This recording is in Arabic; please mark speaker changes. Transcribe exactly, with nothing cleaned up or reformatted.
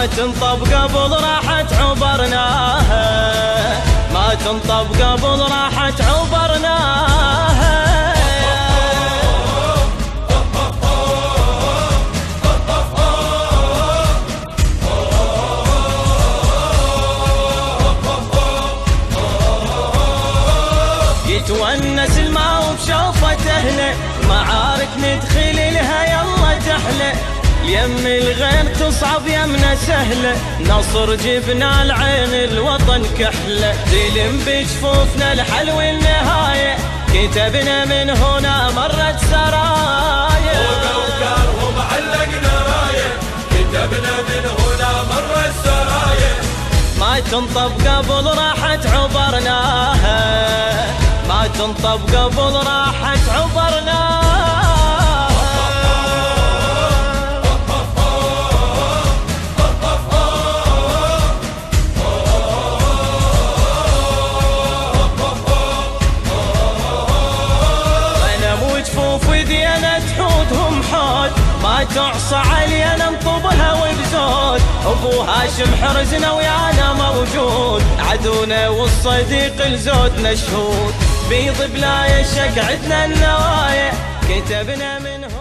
Speaker 1: ما تنطب قبل راحت عبرناها، ما تنطب قبل راحت عبرناها. يتونس الماء بشوفة أهله، معارك ندخل لها يلا تحلى، يم الغير تصعب يمنا سهلة، نصر جبنا العين الوطن كحلة، زلم بجفوفنا الحلو النهاية، كتبنا من هنا مرت سرايا،
Speaker 2: وبأوكارهم علقنا راية، كتبنا من هنا مرت سرايا.
Speaker 1: ما تنطب قبل راحت عبرناها، ما تنطب قبل راحت عبرناها. تحودهم حود ما تعصى علينا نطبها وبزود، ابو هاشم حرزنا ويانا موجود، عدونا والصديق الزود نشهود، بيض بلا يشك عدنا النوايا، كتبنا منه